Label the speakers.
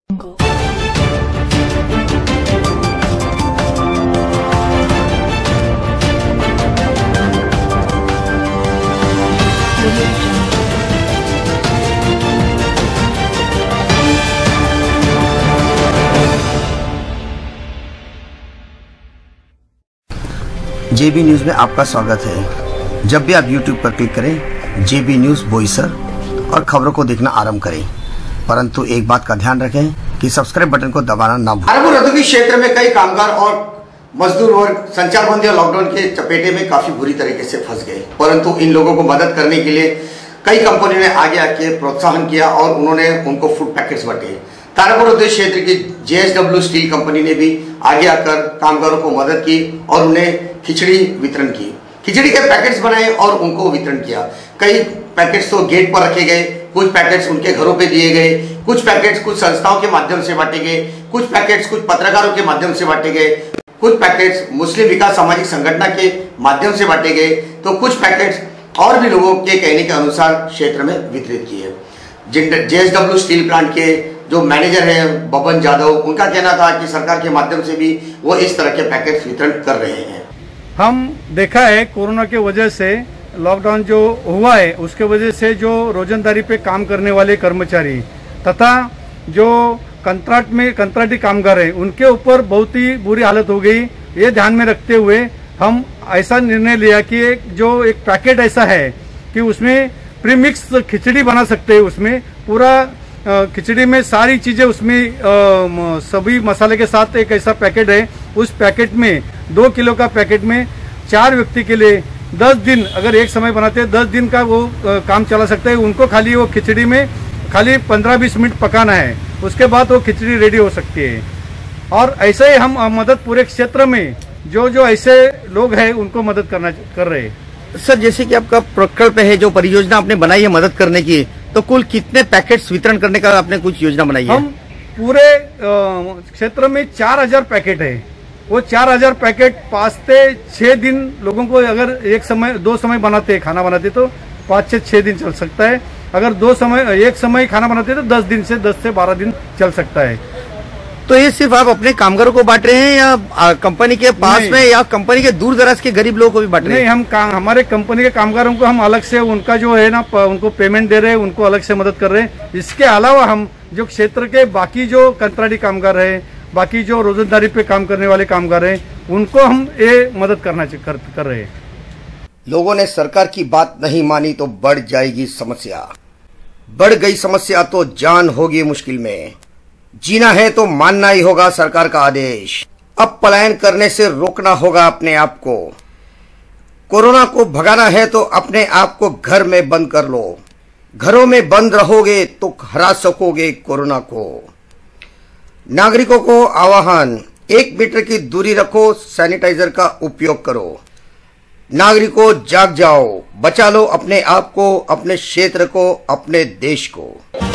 Speaker 1: जेबी news में आपका स्वागत है। जब भी आप यूट्यूब पर क्लिक करें जेबी न्यूज बॉयसर और खबरों को देखना आरंभ करें, परंतु एक बात का ध्यान रखें कि सब्सक्राइब बटन को दबाना ना भूलें।
Speaker 2: तारापुर औद्योगिक क्षेत्र में कई कामगार और मजदूर वर्ग संचारबंदी और लॉकडाउन के चपेटे में काफी बुरी तरीके से फंस गए, परंतु इन लोगों को मदद करने के लिए कई कंपनियों ने आगे आके प्रोत्साहन किया और उन्होंने उनको फूड पैकेट्स बांटे। तारापुर औद्योगिक क्षेत्र की JSW स्टील कंपनी ने भी आगे आकर कामगारों को मदद की और उन्हें खिचड़ी वितरण की। खिचड़ी के पैकेट्स बनाए और उनको वितरण किया। कई पैकेट्स तो गेट पर रखे गए, कुछ पैकेट्स उनके घरों पे दिए गए, कुछ पैकेट्स कुछ संस्थाओं के माध्यम से बांटे गए, कुछ पैकेट्स कुछ पत्रकारों के माध्यम से बांटे गए, कुछ पैकेट्स मुस्लिम विकास सामाजिक संगठन के माध्यम से बांटे गए, तो कुछ पैकेट्स और भी लोगों के कहने के अनुसार क्षेत्र में वितरित किए। JSW स्टील प्लांट के जो मैनेजर है बबन जादव, उनका कहना था कि सरकार के माध्यम से भी वो इस तरह के पैकेट वितरण कर रहे हैं।
Speaker 3: हम देखा है कोरोना के वजह से लॉकडाउन जो हुआ है उसके वजह से जो रोजंदारी पे काम करने वाले कर्मचारी तथा जो कंट्राटी कामगार है उनके ऊपर बहुत ही बुरी हालत हो गई। ये ध्यान में रखते हुए हम ऐसा निर्णय लिया कि एक पैकेट ऐसा है कि उसमें प्रीमिक्स खिचड़ी बना सकते हैं। उसमें पूरा खिचड़ी में सारी चीजें उसमें सभी मसाले के साथ एक ऐसा पैकेट है। उस पैकेट में 2 किलो का पैकेट में 4 व्यक्ति के लिए 10 दिन अगर एक समय बनाते हैं 10 दिन का वो काम चला सकते हैं। उनको खाली वो खिचड़ी में खाली 15-20 मिनट पकाना है, उसके बाद वो खिचड़ी रेडी हो सकती है। और ऐसे ही हम मदद पूरे क्षेत्र में जो ऐसे लोग हैं उनको मदद कर रहे हैं।
Speaker 1: सर, जैसे कि आपका प्रकल्प है, जो परियोजना आपने बनाई है मदद करने की, तो कुल कितने पैकेट्स वितरण करने का आपने कुछ योजना बनाई है?
Speaker 3: हम पूरे क्षेत्र में 4000 पैकेट है। वो 4000 पैकेट 5 से 6 दिन लोगों को अगर दो समय बनाते खाना बनाते तो 5 से 6 दिन चल सकता है। अगर एक समय खाना बनाते तो 10 से 12 दिन चल सकता है।
Speaker 1: तो ये सिर्फ आप अपने कामगारों को बांट रहे हैं या कंपनी के पास में या कंपनी के दूर दराज के गरीब लोगों को भी बांट रहे हैं?
Speaker 3: नहीं, हमारे कंपनी के कामगारों को हम अलग से उनका जो है ना उनको पेमेंट दे रहे हैं, उनको अलग से मदद कर रहे हैं। इसके अलावा हम जो क्षेत्र के बाकी जो कंट्राटी कामगार है, बाकी जो रोजंदारी पे काम करने वाले कामगार हैं, उनको हम ये मदद कर रहे हैं।
Speaker 1: लोगों ने सरकार की बात नहीं मानी तो बढ़ जाएगी समस्या। बढ़ गई समस्या तो जान होगी मुश्किल में। जीना है तो मानना ही होगा सरकार का आदेश। अब पलायन करने से रोकना होगा अपने आप को। कोरोना को भगाना है तो अपने आप को घर में बंद कर लो। घरों में बंद रहोगे तो हरा सकोगे कोरोना को। नागरिकों को आह्वान, 1 मीटर की दूरी रखो, सैनिटाइजर का उपयोग करो। नागरिकों जाग जाओ, बचा लो अपने आप को, अपने क्षेत्र को, अपने देश को।